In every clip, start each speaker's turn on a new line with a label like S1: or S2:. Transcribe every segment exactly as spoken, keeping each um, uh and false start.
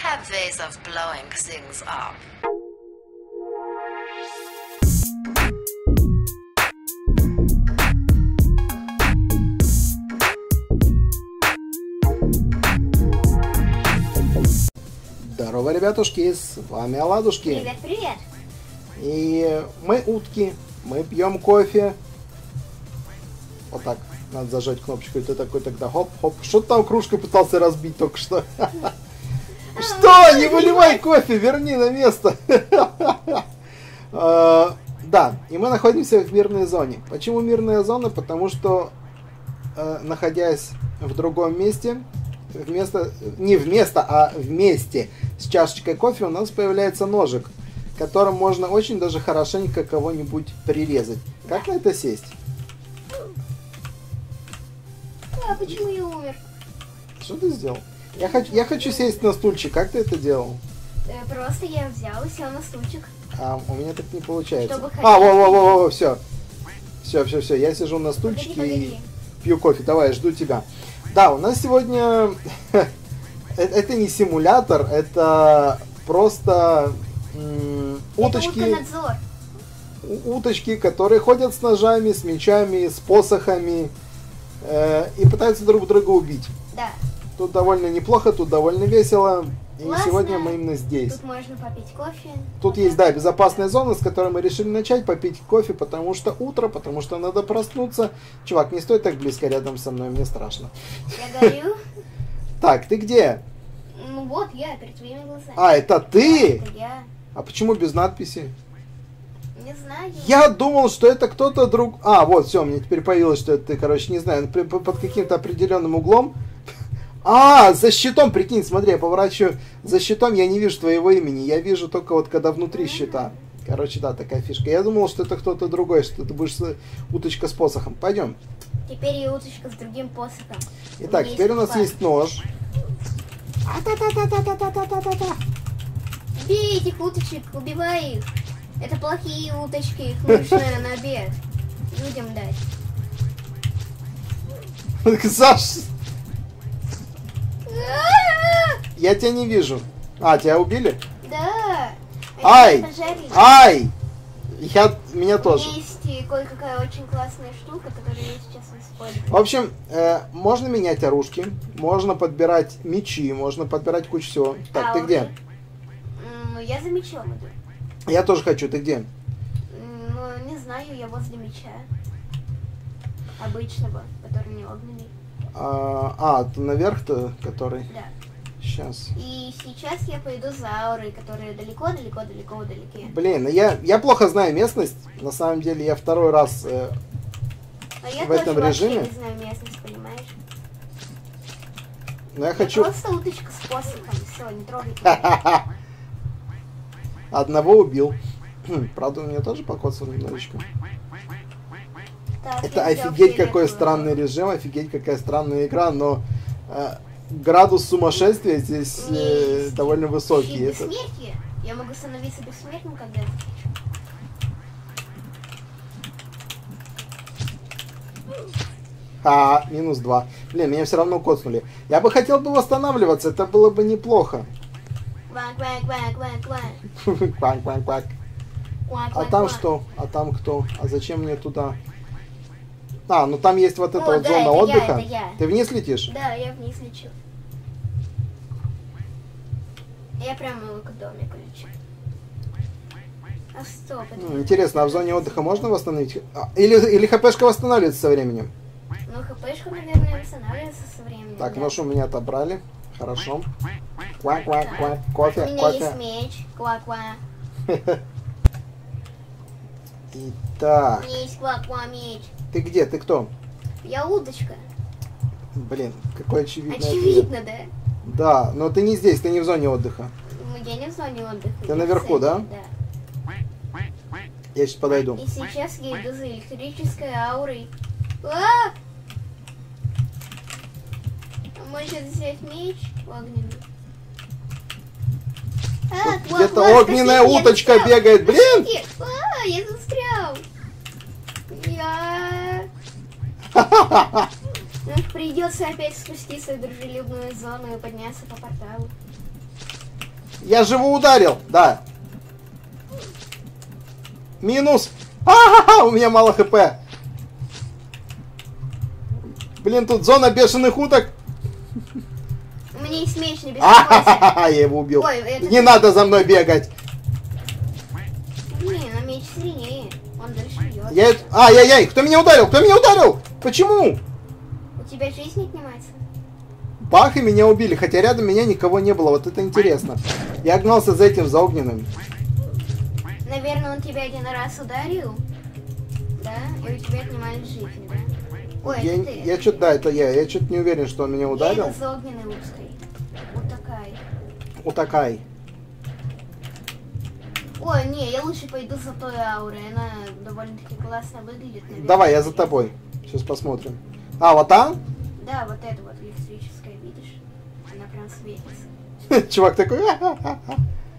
S1: have ways of blowing things up.
S2: Здорово, ребятушки, с вами Оладушки.
S3: Привет, привет.
S2: И мы утки, мы пьем кофе. Вот так, надо зажать кнопочку, и ты такой тогда хоп-хоп. Что ты там кружкой пытался разбить только что? Что? Не выливай кофе, верни на место. Да, и мы находимся в мирной зоне. Почему мирная зона? Потому что, находясь в другом месте, вместо, не вместо, а вместе с чашечкой кофе у нас появляется ножик, которым можно очень даже хорошенько кого-нибудь прирезать. Как на это сесть?
S3: А почему я умер?
S2: Что ты сделал? Я хочу, я хочу сесть на стульчик. Как ты это делал?
S3: Э, Просто я взял и сел на стульчик.
S2: А у меня так не получается.
S3: Чтобы
S2: А, во, во, во, во, все. Все, все, все. Я сижу на стульчике
S3: Погоди,
S2: и
S3: погоди.
S2: пью кофе. Давай, жду тебя. Да, у нас сегодня... Это не симулятор, это просто м, уточки,
S3: Это утконадзор.
S2: у- уточки, которые ходят с ножами, с мечами, с посохами э, и пытаются друг друга убить.
S3: Да.
S2: Тут довольно неплохо, тут довольно весело. И
S3: Классно.
S2: сегодня мы именно здесь.
S3: Тут можно попить кофе.
S2: Тут
S3: Вот
S2: есть,
S3: так.
S2: да, безопасная зона, с которой мы решили начать попить кофе, потому что утро, потому что надо проснуться. Чувак, не стой так близко рядом со мной, мне страшно.
S3: Я горю.
S2: Так, ты где?
S3: Ну вот, я перед твоими глазами.
S2: А, это ты?
S3: Это я.
S2: А почему без надписи?
S3: Не знаю.
S2: Я думал, что это кто-то друг... А, вот, все, мне теперь появилось, что это ты, короче, не знаю, при- по- под каким-то определенным углом. А, за щитом, прикинь, смотри, я поворачиваю. За щитом я не вижу твоего имени, я вижу только вот когда внутри щита. Короче, да, такая фишка. Я думал, что это кто-то другой, что ты будешь с- уточка с посохом. Пойдем.
S3: Теперь я уточка с другим посохом.
S2: Итак,
S3: меня
S2: теперь у нас
S3: папа.
S2: есть нож. А-та-та-та-та-та-та-та-та.
S3: Бей этих уточек, убивай их. Это плохие уточки, их нужно на обед людям дать.
S2: Саш, я тебя не вижу. А, тебя убили?
S3: Да.
S2: Ай!
S3: Они пожарили.
S2: Ай! Я, меня
S3: У
S2: тоже.
S3: меня есть и кое-какая очень классная штука, которую я сейчас использую.
S2: В общем, э, можно менять оружки, можно подбирать мечи, можно подбирать кучу всего. Так, ты
S3: Ауры.
S2: где?
S3: М, Ну, я за мечом иду.
S2: Я тоже хочу, ты где?
S3: М, Ну, не знаю, я возле меча. Обычного, который не огненный.
S2: А, а, ты наверх-то, который?
S3: Да.
S2: Сейчас.
S3: И сейчас я пойду за аурой, которая далеко-далеко-далеко вдалеке.
S2: Блин, ну я, я плохо знаю местность. На самом деле я второй раз... э,
S3: А я
S2: В
S3: тоже
S2: этом
S3: вообще
S2: режиме?
S3: не знаю местность, понимаешь?
S2: но я
S3: Я
S2: хочу...
S3: просто уточка с посохом, все, не трогай меня.
S2: Одного убил. Правда, у меня тоже покоцал немножечко.
S3: Так,
S2: Это
S3: я взял
S2: офигеть какой
S3: фиолетовую.
S2: странный режим, офигеть какая странная игра, но э, градус сумасшествия здесь
S3: У меня
S2: э,
S3: есть
S2: довольно высокий.
S3: щит
S2: Это-
S3: бессмертия. Я могу становиться бессмертным, когда я захочу.
S2: А, минус два. Блин, меня все равно коцнули. Я бы хотел бы восстанавливаться, это было бы неплохо.
S3: Квак, квак, квак, квак, квак.
S2: Квак, квак, квак.
S3: Квак,
S2: А
S3: квак,
S2: там
S3: квак.
S2: что? А там кто? А зачем мне туда? А, ну там есть вот эта
S3: О,
S2: вот
S3: да,
S2: зона
S3: это я,
S2: отдыха.
S3: это я.
S2: Ты вниз летишь?
S3: Да, я вниз лечу. Я прямо к домику лечу. А стоп, это...
S2: М, Интересно, а в зоне отдыха можно восстановить? А, или, или хпшка восстанавливается со временем?
S3: Ну, хпшка, наверное, восстанавливается со временем.
S2: Так,
S3: да.
S2: нож у меня отобрали. Хорошо. Квак, квак, квак. Кофе,
S3: У меня
S2: кофе.
S3: есть меч. Ква-ква. У
S2: Итак,
S3: меня есть ква-ква меч.
S2: ты где? Ты кто?
S3: Я удочка.
S2: Блин, какой очевидный ответ.
S3: Очевидно, да?
S2: Да, но ты не здесь, ты не в зоне отдыха.
S3: Ну, я не в зоне отдыха.
S2: Ты
S3: я в
S2: наверху,
S3: центре,
S2: да?
S3: Да.
S2: Я сейчас подойду.
S3: И сейчас я иду за электрической аурой. А! Может взять меч огненный? А,
S2: Тут
S3: ква-
S2: где-то
S3: ква,
S2: огненная
S3: спасите, я
S2: уточка
S3: застрял.
S2: бегает. Блин!
S3: Спасите. А, я застрял. Я... Ну, придется опять спуститься в дружелюбную зону и подняться по порталу.
S2: Я же его ударил, да. Минус. А-ха-ха, у меня мало хп. Блин, тут зона бешеных уток.
S3: У меня есть меч, не беспокойся.
S2: А-ха-ха, я его убил.
S3: Ой, это...
S2: Не надо за мной бегать.
S3: Блин, а меч сильнее. Он дальше бьет.
S2: Я... Ай-яй-яй, кто меня ударил? Кто меня ударил? Почему?
S3: У тебя жизнь отнимается?
S2: Бах, и меня убили, хотя рядом меня никого не было. Вот это интересно. Я гнался за этим, за огненным.
S3: Наверное, он тебя один раз ударил. Да? И у тебя отнимали жизнь, да? Ой,
S2: Я,
S3: это ты.
S2: я что-то, да, это я. Я что-то не уверен, что он меня ударил.
S3: Я иду за огненной узкой. Вот такая.
S2: Утакай.
S3: Ой, не, я лучше пойду за той аурой. Она довольно-таки классно выглядит. Наверное.
S2: Давай, я за тобой. Сейчас посмотрим. А, вот там?
S3: Да, вот это вот электрическая, видишь? Она прям светится.
S2: Чувак такой. «Ха-ха-ха-ха».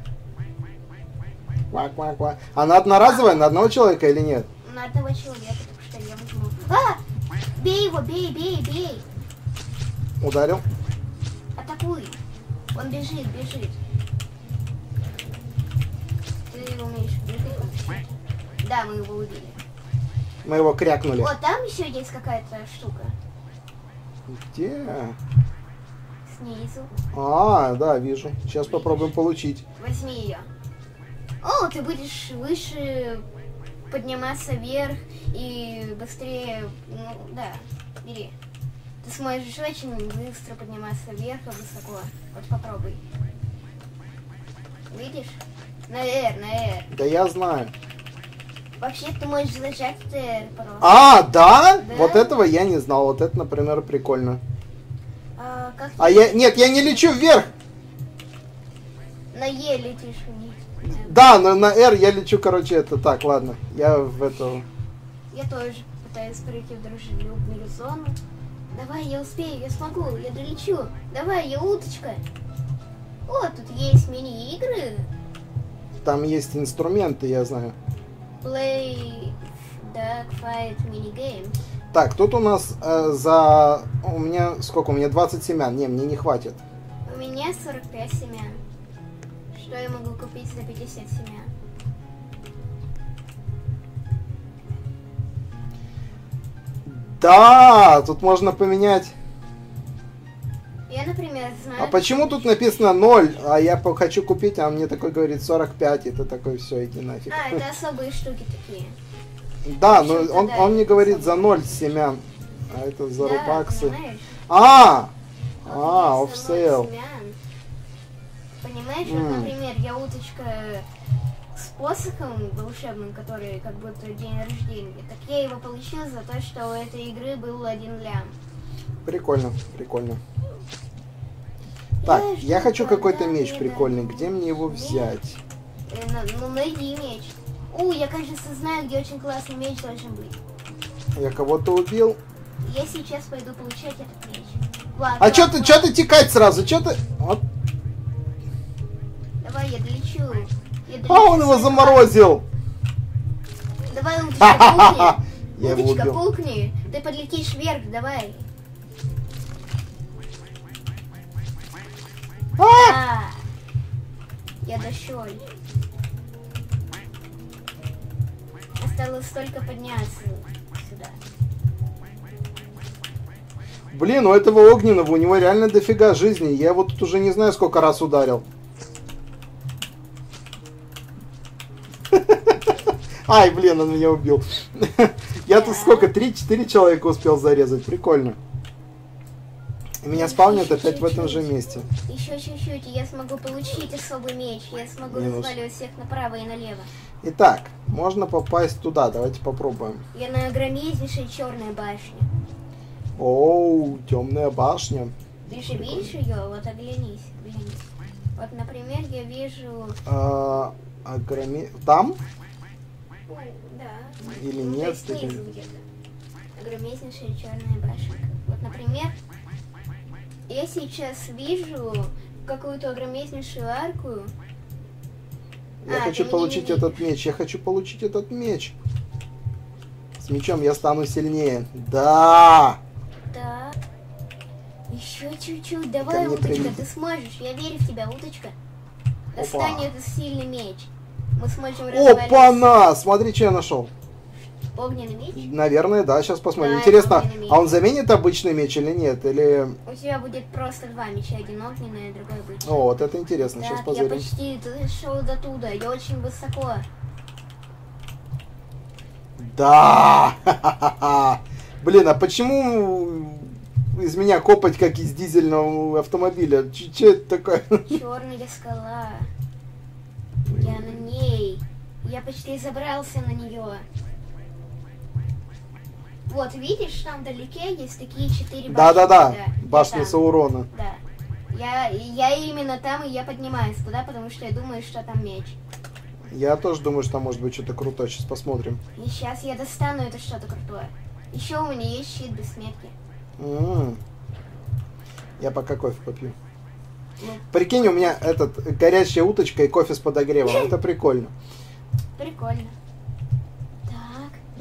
S2: Квак, квак, квак. Она одноразовая на одного человека или нет?
S3: На одного человека, потому что я возьму. А! Бей его, бей, бей, бей!
S2: Ударил.
S3: Атакуй! Он бежит, бежит. Ты умеешь бегать вообще? Да, мы его убили.
S2: Мы его крякнули.
S3: Вот там еще есть какая-то штука.
S2: Где?
S3: Снизу.
S2: А, да, вижу. Сейчас попробуем получить.
S3: Возьми ее. О, ты будешь выше подниматься вверх и быстрее. Ну, да, бери. Ты сможешь очень быстро подниматься вверх и высоко. Вот попробуй. Видишь? На R, на R.
S2: Да я знаю.
S3: Вообще ты можешь зажать R просто.
S2: А, да?
S3: Да.
S2: Вот этого я не знал. Вот это, например, прикольно.
S3: А, как
S2: А
S3: ты
S2: я... Нет, я не лечу вверх.
S3: на E летишь вниз?
S2: Да, но на R я лечу, короче, это так, ладно. Я в эту...
S3: Я тоже пытаюсь пройти в дружелюбную зону. Давай, я успею, я смогу, я долечу. Давай, я уточка. О, тут есть мини-игры.
S2: Там есть инструменты, я знаю.
S3: Play Duck Fight Minigame.
S2: Так, тут у нас э, за... У меня... Сколько? У меня двадцать семян. Не, мне не хватит.
S3: У меня сорок пять семян. Что я могу купить за пятьдесят семян?
S2: Да, тут можно поменять.
S3: Я, например, знаю...
S2: А почему тут написано ноль, а я по- хочу купить, а он мне такой говорит сорок пять, и ты такой, все, иди нафиг.
S3: А, это особые штуки такие.
S2: Да, но
S3: Почему-то
S2: он,
S3: да,
S2: он мне
S3: это
S2: говорит
S3: особо.
S2: за ноль семян. А это за
S3: Да,
S2: рубаксы.
S3: понимаешь?
S2: А!
S3: Вот
S2: А,
S3: есть
S2: оф
S3: ноль
S2: сейл.
S3: семян. Понимаешь,
S2: М.
S3: вот, например, я уточка с посохом волшебным, который как будто день рождения. Так я его получил за то, что у этой игры был один лям.
S2: Прикольно, прикольно. Так,
S3: ж
S2: я хочу
S3: никогда
S2: какой-то меч
S3: не
S2: прикольный.
S3: дам
S2: Где мне его
S3: меч.
S2: взять?
S3: Э, на- ну, найди меч. У, я, кажется, знаю, где очень классный меч должен быть.
S2: Я кого-то убил.
S3: Я сейчас пойду получать этот меч. Ладно,
S2: А чё ты,
S3: ладно.
S2: чё ты текать сразу? Чё ты... Вот.
S3: Давай, я долечу. Я долечу
S2: А, он его
S3: своим
S2: заморозил.
S3: хатом. Давай, уточка, пулкни.
S2: Я его
S3: Уточка,
S2: убил.
S3: пулкни. Ты подлетишь вверх, давай.
S2: А!
S3: А, я дошел. Осталось только подняться сюда.
S2: Блин, у этого огненного, у него реально дофига жизни. Я его тут уже не знаю, сколько раз ударил. Ай, блин, он меня убил. Я тут сколько, три-четыре человека успел зарезать. Прикольно. И меня спавнят опять в этом же месте.
S3: Еще чуть-чуть, и я смогу получить особый меч. Я смогу
S2: Минус.
S3: разваливать всех направо и налево.
S2: Итак, можно попасть туда. Давайте попробуем.
S3: Я на огромнейшей черной башне.
S2: Оу, темная башня.
S3: Ты же видишь ее? Вот оглянись, оглянись. Вот, например, я вижу...
S2: А, огроме- Там?
S3: Ой, да.
S2: Или
S3: Ну, то
S2: нет?
S3: есть снизу
S2: или-
S3: где-то. Огромнейшая черная башенка. Вот, например, я сейчас вижу какую-то огромнейшую арку.
S2: Я
S3: А,
S2: хочу
S3: ты меня
S2: получить
S3: не
S2: этот меч. Я хочу получить этот меч. С мечом я стану сильнее. Да!
S3: Да. Еще чуть-чуть. Давай,
S2: мне
S3: уточка,
S2: прилетит.
S3: ты сможешь. Я верю в тебя, уточка. Достань этот сильный меч. Мы сможем развалить
S2: Опа-на! Смотри, что я нашел.
S3: огненный меч.
S2: Наверное, да, сейчас посмотрим.
S3: Да,
S2: Интересно,
S3: огненный меч.
S2: а он заменит обычный меч или нет? Или...
S3: У тебя будет просто два меча, один огненный, а другой обычный.
S2: О, вот это интересно, сейчас
S3: Так, я
S2: позырим.
S3: почти дошел до туда, я очень высоко.
S2: Да! Ха-ха-ха! Блин, а почему из меня копать, как из дизельного автомобиля? Че это такое?
S3: Черная скала. Я на ней. Я почти забрался на нее. Вот, видишь, там вдалеке есть такие четыре башни.
S2: Да-да-да,
S3: я
S2: башня
S3: там.
S2: Саурона.
S3: Да. Я, я именно там, и я поднимаюсь туда, потому что я думаю, что там меч.
S2: Я тоже думаю, что там может быть что-то крутое. Сейчас посмотрим.
S3: И сейчас я достану это что-то крутое. Еще у меня есть щит бессмертия.
S2: М-м. Я пока кофе попью.
S3: Ну.
S2: Прикинь, у меня этот горящая уточка и кофе с подогревом. Это прикольно.
S3: Прикольно. Так.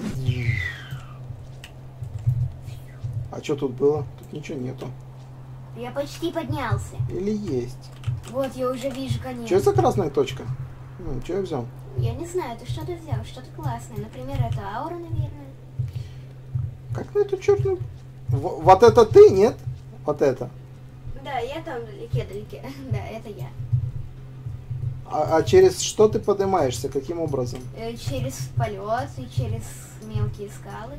S2: А что тут было? Тут ничего нету.
S3: Я почти поднялся.
S2: Или есть?
S3: Вот, я уже вижу конец.
S2: Что это за красная точка? Ну, что я взял?
S3: Я не знаю, ты что-то взял, что-то классное. Например, это аура, наверное.
S2: Как на эту черную... В- вот это ты, нет? Вот это.
S3: Да, я там вдалеке-далеке. Да, это я.
S2: А, а через что ты поднимаешься? Каким образом?
S3: Э, Через полет и через мелкие скалы.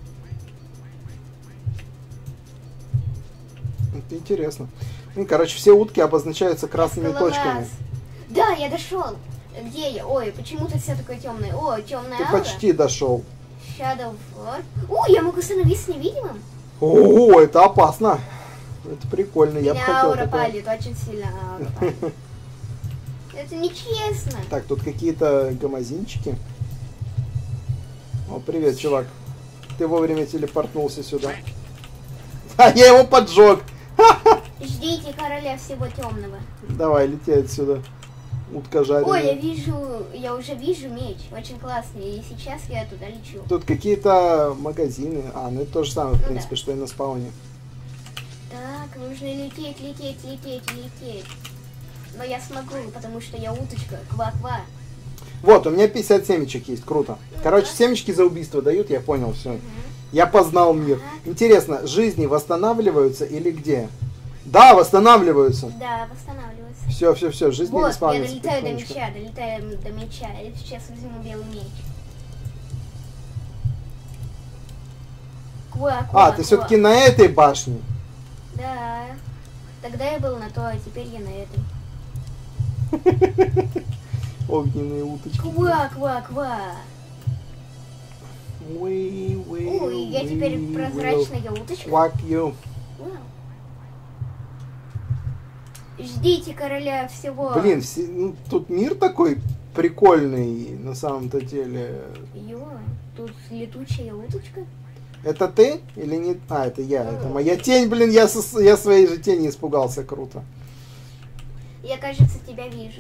S2: Это интересно. Ну, короче, все утки обозначаются красными
S3: Скалолаз.
S2: точками.
S3: Да, я дошел. Где я? Ой, почему-то все такое темное. О, темная
S2: Ты
S3: аура.
S2: почти дошел.
S3: Shadow Form. О, я могу становиться невидимым.
S2: О, это опасно. Это прикольно. Я бы
S3: Меня
S2: хотел
S3: аура
S2: такое.
S3: палит, очень сильно аура палит. Это нечестно.
S2: Так, тут какие-то гамазинчики. О, привет, чувак. Ты вовремя телепортнулся сюда. А я его поджег.
S3: Ждите короля всего темного.
S2: Давай, лети отсюда. Утка жареная.
S3: Ой, я вижу, я уже вижу меч. Очень классный. И сейчас я туда лечу.
S2: Тут какие-то магазины. А, ну это то же самое, в
S3: Ну
S2: принципе,
S3: да.
S2: что и на спауне.
S3: Так, нужно лететь, лететь, лететь, лететь. Но я смогу, потому что я уточка. Ква-ква.
S2: Вот, у меня пятьдесят семечек есть, круто. Короче, семечки за убийство дают, я понял, все. Я познал мир. Интересно, жизни восстанавливаются или где? Да, восстанавливаются.
S3: Да, восстанавливается.
S2: Все, все, все, жизни
S3: Вот, я
S2: восстанавливаются.
S3: долетаю до
S2: потихонечку.
S3: меча, долетаю до меча. Я сейчас возьму белый меч. Ква, ква,
S2: А, ты
S3: ква.
S2: все-таки на этой башне?
S3: Да. Тогда я был на то, а теперь я на этой.
S2: Огненные уточки.
S3: Ква, ква, ква.
S2: We will,
S3: Ой, я теперь
S2: we
S3: прозрачная
S2: will
S3: уточка.
S2: Quack you.
S3: Вау. Ждите короля всего.
S2: Блин, все- ну, тут мир такой прикольный на самом-то деле.
S3: Ё, тут летучая уточка.
S2: Это ты или не? А, это я. Это моя тень, блин, я, со- я своей же тени испугался, круто.
S3: Я, кажется, тебя вижу.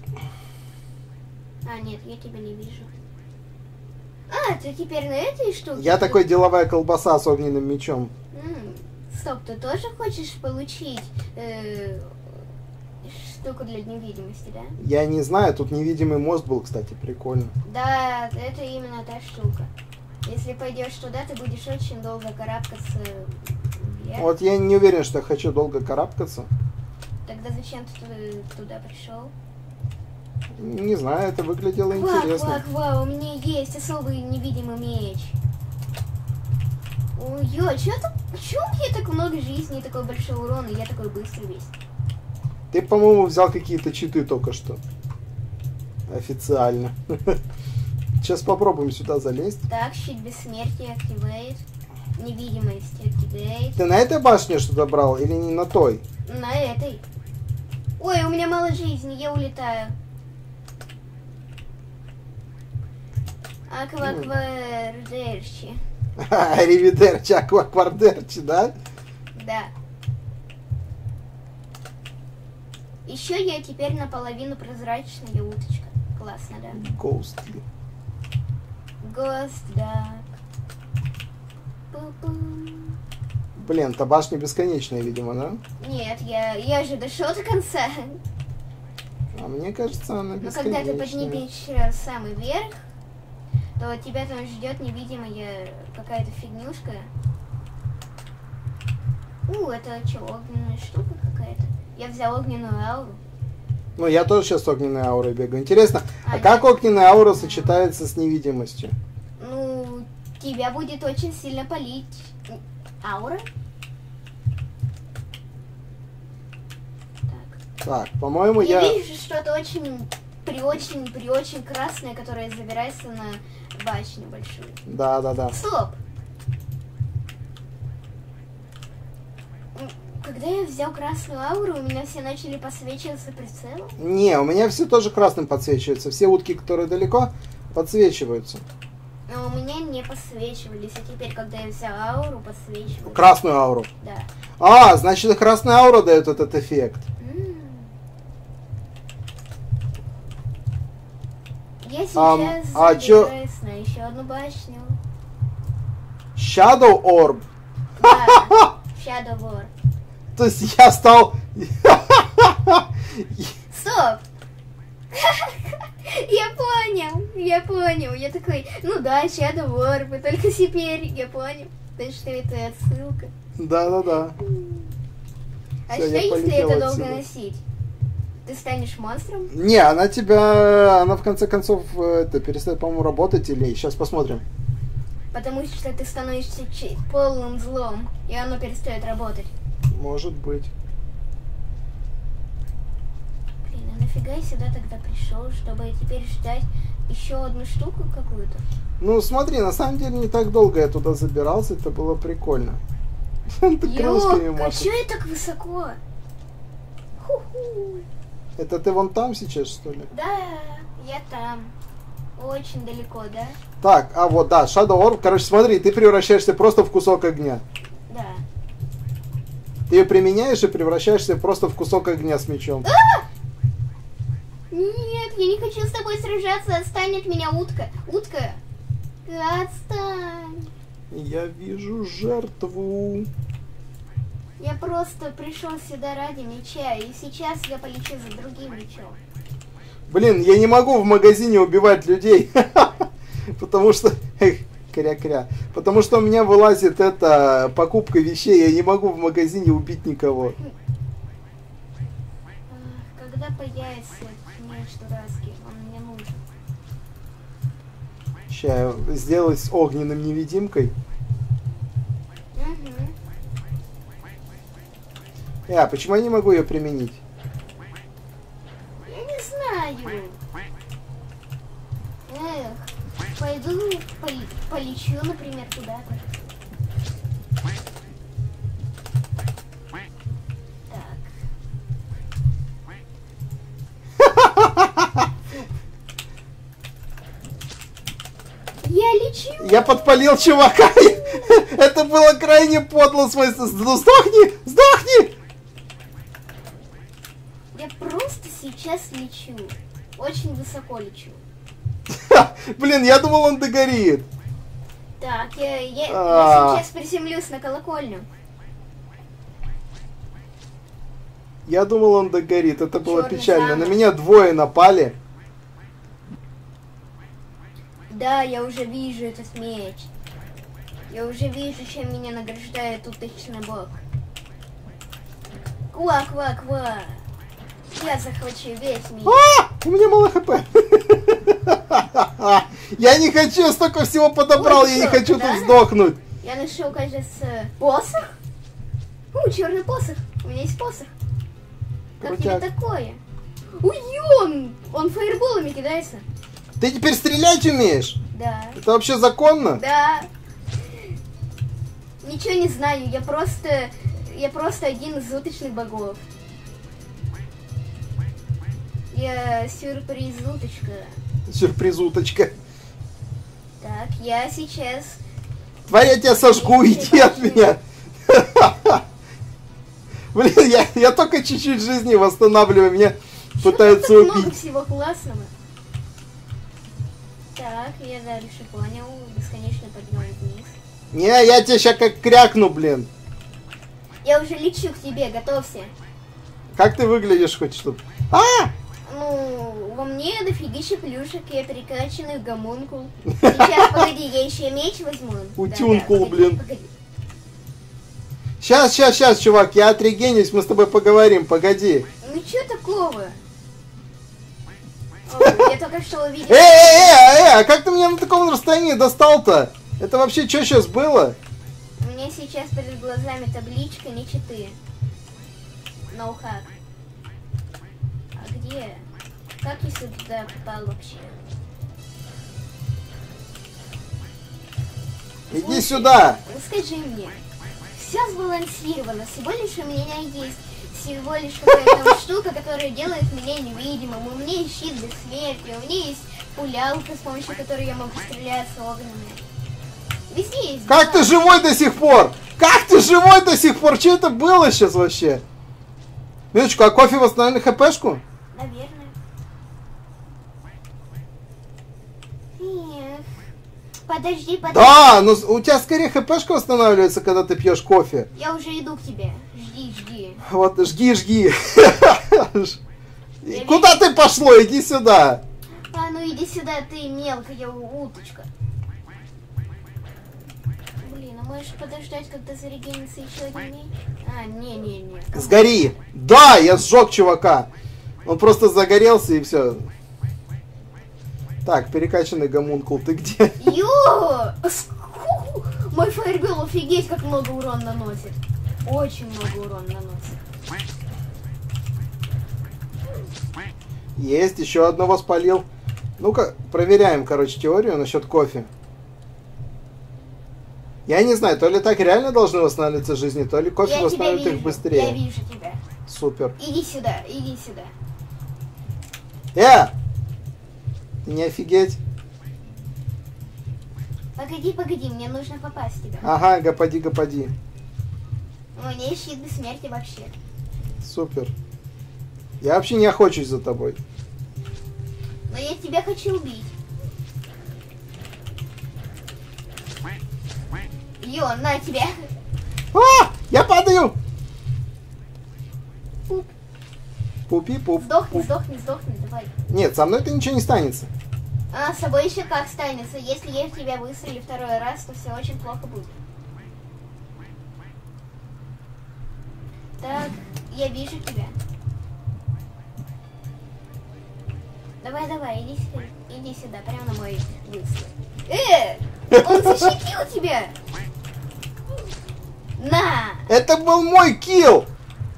S3: А, нет, я тебя не вижу. А, ты теперь на этой штуке?
S2: Я такой деловая колбаса с огненным мечом.
S3: М, Стоп, ты тоже хочешь получить э, штуку для невидимости, да?
S2: Я не знаю, тут невидимый мост был, кстати, прикольно.
S3: Да, это именно та штука. Если пойдешь туда, ты будешь очень долго карабкаться вверх.
S2: Вот я не уверен, что я хочу долго карабкаться.
S3: Тогда зачем ты туда, туда пришел?
S2: Не знаю, это выглядело
S3: Ква,
S2: интересно.
S3: ква, ква, у меня есть особый невидимый меч. Ой, ё, чё так, почему у меня так много жизни и такой большой урон, и я такой быстрый весь?
S2: Ты, по-моему, взял какие-то читы только что. Официально. Сейчас попробуем сюда залезть.
S3: Так, щит бессмертия активейт. Невидимость активейт.
S2: Ты на этой башне что-то брал или не на той?
S3: На этой. Ой, у меня мало жизни, я улетаю. Акваквардерчи.
S2: Ривидерчи, акваквардерчи, да?
S3: Да. Еще я теперь наполовину прозрачная уточка. Классно, да?
S2: Ghostly.
S3: Гост, да. Пу-пум.
S2: Блин, та башня бесконечная, видимо, да?
S3: Нет, я, я же дошел до конца.
S2: А мне кажется, она
S3: Но когда ты
S2: бесконечная.
S3: поднимешь самый верх, то тебя там ждет невидимая какая-то фигнюшка. У, это что, огненная штука какая-то? Я взял огненную ауру.
S2: Ну, я тоже сейчас с огненной аурой бегаю. Интересно, а,
S3: А,
S2: как
S3: нет.
S2: огненная аура сочетается с невидимостью?
S3: Ну, тебя будет очень сильно палить аура. Так.
S2: Так, по-моему,
S3: Я,
S2: я...
S3: вижу что-то очень, при очень, при очень красное, которое забирается на башню большую.
S2: Да, да, да.
S3: Стоп! М, Когда я взял красную ауру, у меня все начали посвечиваться прицелом.
S2: Не, у меня все тоже красным подсвечиваются. Все утки, которые далеко, подсвечиваются.
S3: Но у меня не посвечивались, а теперь, когда я взял ауру, подсвечивались.
S2: Красную ауру.
S3: Да.
S2: А, значит, красная аура дает этот эффект.
S3: М. Я сейчас
S2: Ам, а чё-
S3: забираюсь на еще одну башню.
S2: Shadow Orb.
S3: Да, Shadow War.
S2: То есть я стал...
S3: Стоп! Я понял, я понял. Я такой, ну да, Shadow War, только теперь я понял. То есть, что это отсылка.
S2: Да-да-да.
S3: А
S2: Всё,
S3: что,
S2: я
S3: если
S2: полетел
S3: это долго
S2: отсюда.
S3: носить? Ты станешь монстром?
S2: Не, она тебя... Она в конце концов э, это, перестает, по-моему, работать или... Сейчас посмотрим.
S3: Потому что ты становишься чи- полным злом, и оно перестает работать.
S2: Может быть.
S3: Блин, а нафига я сюда тогда пришел, чтобы теперь ждать еще одну штуку какую-то?
S2: Ну, смотри, на самом деле не так долго я туда забирался, это было прикольно. Ты крылышками
S3: Ёк, а
S2: машешь.
S3: чё я так высоко? Ху-ху.
S2: Это ты вон там сейчас, что ли?
S3: Да, я там. Очень далеко, да?
S2: Так, а вот, да, Shadow Orb. Короче, смотри, ты превращаешься просто в кусок огня.
S3: Да.
S2: Ты ее применяешь и превращаешься просто в кусок огня с мечом.
S3: Нет, я не хочу с тобой сражаться, отстань от меня, утка. Утка, отстань.
S2: Я вижу жертву.
S3: Я просто пришел сюда ради меча, и сейчас я полечу за другим мечом.
S2: Блин, я не могу в магазине убивать людей. Потому что... Эх, кря-кря. Потому что у меня вылазит эта покупка вещей. Я не могу в магазине убить никого.
S3: Ах, когда появится этот меч дурацкий, он мне нужен.
S2: Сейчас я сделаю с огненным невидимкой.
S3: Угу.
S2: А, почему я не могу ее применить?
S3: Я не знаю. Эх, пойду поли- полечу, например, куда-то. Так. Я лечу.
S2: Я подпалил чувака. Это было крайне подло. В смысле, ну сдохни, сдохни.
S3: Я просто сейчас лечу. Очень высоко лечу.
S2: Блин, я думал, он догорит.
S3: Так, я, я,
S2: А.
S3: я сейчас приземлюсь на колокольню.
S2: Я думал, он догорит. Это было
S3: Чёрный
S2: печально.
S3: замок.
S2: На меня двое напали.
S3: Да, я уже вижу этот меч. Я уже вижу, чем меня награждает уточный бог. Ква-ква-ква. Я захвачу весь мир.
S2: А! У меня мало хп. Я не хочу, я столько всего подобрал,
S3: Ой,
S2: я не
S3: что,
S2: хочу
S3: да?
S2: тут сдохнуть.
S3: Я нашел, кажется, посох. У, черный посох. У меня есть посох. Как тебе
S2: Крутяк.
S3: такое? Ой, он, он фаерболами кидается.
S2: Ты теперь стрелять умеешь?
S3: Да.
S2: Это вообще законно?
S3: Да. Ничего не знаю, я просто... Я просто один из уточных богов. Я сюрприз-уточка.
S2: Сюрприз-уточка.
S3: Так, я сейчас...
S2: Тварь, я тебя сожгу, иди от меня. Блин, я, я только чуть-чуть жизни восстанавливаю, меня пытаются
S3: Чё тут много
S2: убить.
S3: всего классного. Так, я дальше понял. Бесконечно подъем вниз.
S2: Не, я тебя сейчас как крякну, блин.
S3: Я уже лечу к тебе, готовься.
S2: Как ты выглядишь хоть что-то? А!
S3: Ну, имею дофигища плюшек, я перекачанный гомункул. Сейчас, погоди, я еще меч возьму.
S2: Утюнкул,
S3: Да, да, погоди,
S2: блин.
S3: погоди.
S2: Сейчас, сейчас, сейчас, чувак, я отрегенюсь, мы с тобой поговорим, погоди.
S3: Ну что такого? О, я только что увидел.
S2: Эй, эй, эй, а как ты меня на таком расстоянии достал-то? Это вообще что сейчас было?
S3: У меня сейчас перед глазами табличка, не читы. Ноу-хак. А где? Как я сюда попал вообще?
S2: Иди
S3: Слушай,
S2: сюда.
S3: ну скажи мне, все сбалансировано, всего лишь у меня есть всего лишь какая-то штука, которая делает меня невидимым. У меня есть щит бессмертия, у меня есть пулялка, с помощью которой я могу стрелять с огненными. Везде есть.
S2: Как ты живой до сих пор? Как ты живой до сих пор? Что это было сейчас вообще? Минуточку, а кофе восстановили хпшку?
S3: Наверное. Эх. Подожди, подожди.
S2: Да, но у тебя скорее хпшка восстанавливается, когда ты пьешь кофе.
S3: Я уже иду к тебе. Жди, жди.
S2: Вот, жги, жги. Куда ты пошло? Иди сюда.
S3: А ну иди сюда, ты мелкая уточка. Блин, а можешь подождать, когда зарегенится еще один меч? А, не-не-не.
S2: Сгори. Да, я сжег чувака. Он просто загорелся и все. Так, перекачанный гомункул, ты где?
S3: Ё! Ску- Мой фаербол, офигеть, как много урона наносит. Очень много урона наносит.
S2: Есть, еще одного спалил. Ну-ка, проверяем, короче, теорию насчет кофе. Я не знаю, то ли так реально должны восстанавливаться жизни, то ли кофе
S3: Я тебя
S2: восстанавливает их
S3: вижу,
S2: быстрее.
S3: я вижу тебя.
S2: Супер.
S3: Иди сюда, иди сюда.
S2: Э! Не офигеть.
S3: Погоди, погоди, мне нужно попасть в тебя.
S2: Ага, гопади, гопади.
S3: У меня есть щит бессмертия вообще.
S2: Супер. Я вообще не охочусь за тобой.
S3: Но я тебя хочу убить. Ё, на тебя.
S2: А! Я падаю!
S3: Пуп.
S2: Пупи-пуп.
S3: Сдохни,
S2: пуп.
S3: сдохни, сдохни, давай.
S2: Нет, со мной это ничего не станется.
S3: А, с собой еще как станется. Если я в тебя выстрелю второй раз, то все очень плохо будет. Так, я вижу тебя. Давай, давай, иди сюда, иди сюда, прямо на мой выстрел. Э! Он защитил тебя! На!
S2: Это был мой килл!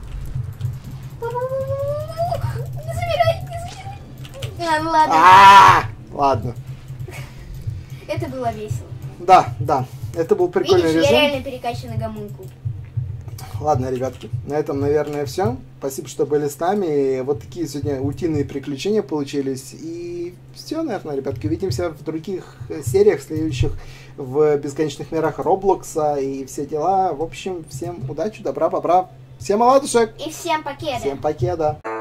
S3: Не забирай, не забирай! А, ну ладно.
S2: А! Ладно.
S3: Это было весело.
S2: Да, да. Это был прикольный
S3: Видишь, я
S2: режим.
S3: реально перекачанный гомункул.
S2: Ладно, ребятки, на этом, наверное, все. Спасибо, что были с нами. Вот такие сегодня утиные приключения получились. И все, наверное, ребятки. Увидимся в других сериях, следующих в бесконечных мирах Роблокса и все дела. В общем, всем удачи, добра, бобра. Всем оладушек.
S3: И всем покеда.
S2: Всем покеда.